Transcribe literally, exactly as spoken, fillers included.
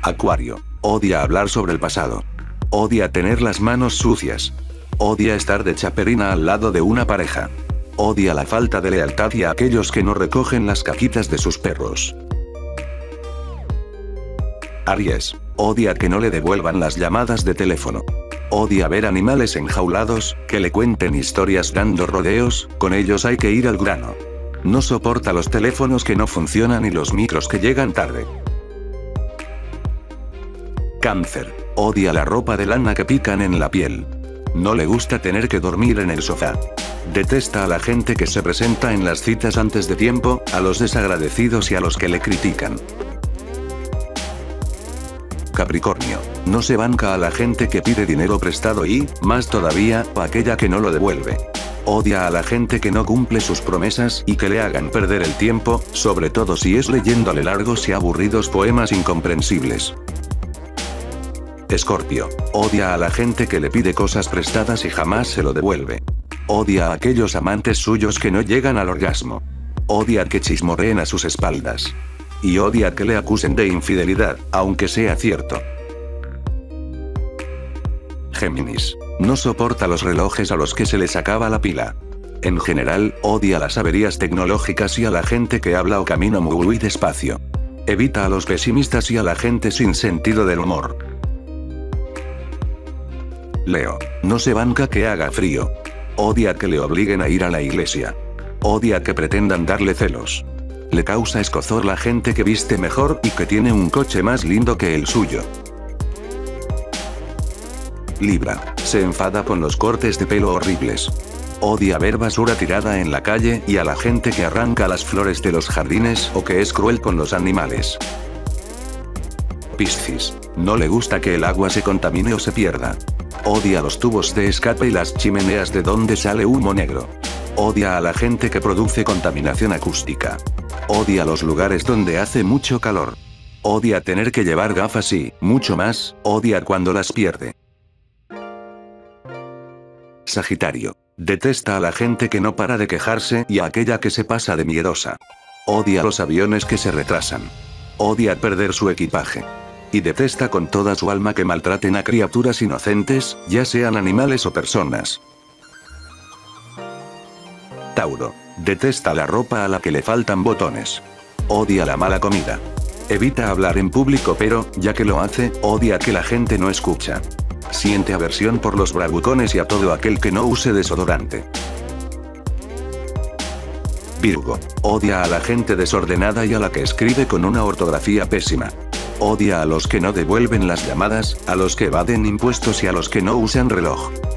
Acuario. Odia hablar sobre el pasado. Odia tener las manos sucias. Odia estar de chaperina al lado de una pareja. Odia la falta de lealtad y a aquellos que no recogen las caquitas de sus perros. Aries. Odia que no le devuelvan las llamadas de teléfono. Odia ver animales enjaulados, que le cuenten historias dando rodeos, con ellos hay que ir al grano. No soporta los teléfonos que no funcionan y los micros que llegan tarde. Cáncer. Odia la ropa de lana que pican en la piel. No le gusta tener que dormir en el sofá. Detesta a la gente que se presenta en las citas antes de tiempo, a los desagradecidos y a los que le critican. Capricornio. No se banca a la gente que pide dinero prestado y, más todavía, a aquella que no lo devuelve. Odia a la gente que no cumple sus promesas y que le hagan perder el tiempo, sobre todo si es leyéndole largos y aburridos poemas incomprensibles. Escorpio. Odia a la gente que le pide cosas prestadas y jamás se lo devuelve. Odia a aquellos amantes suyos que no llegan al orgasmo. Odia que chismorreen a sus espaldas. Y odia que le acusen de infidelidad, aunque sea cierto. Géminis. No soporta los relojes a los que se les acaba la pila. En general, odia las averías tecnológicas y a la gente que habla o camina muy despacio. Evita a los pesimistas y a la gente sin sentido del humor. Leo. No se banca que haga frío. Odia que le obliguen a ir a la iglesia. Odia que pretendan darle celos. Le causa escozor la gente que viste mejor y que tiene un coche más lindo que el suyo. Libra. Se enfada con los cortes de pelo horribles. Odia ver basura tirada en la calle y a la gente que arranca las flores de los jardines o que es cruel con los animales. Piscis. No le gusta que el agua se contamine o se pierda. Odia los tubos de escape y las chimeneas de donde sale humo negro. Odia a la gente que produce contaminación acústica. Odia los lugares donde hace mucho calor. Odia tener que llevar gafas y, mucho más, odia cuando las pierde. Sagitario. Detesta a la gente que no para de quejarse y a aquella que se pasa de miedosa. Odia los aviones que se retrasan. Odia perder su equipaje. Y detesta con toda su alma que maltraten a criaturas inocentes, ya sean animales o personas. Tauro. Detesta la ropa a la que le faltan botones. Odia la mala comida. Evita hablar en público pero, ya que lo hace, odia que la gente no escucha. Siente aversión por los bravucones y a todo aquel que no use desodorante. Virgo. Odia a la gente desordenada y a la que escribe con una ortografía pésima. Odia a los que no devuelven las llamadas, a los que evaden impuestos y a los que no usan reloj.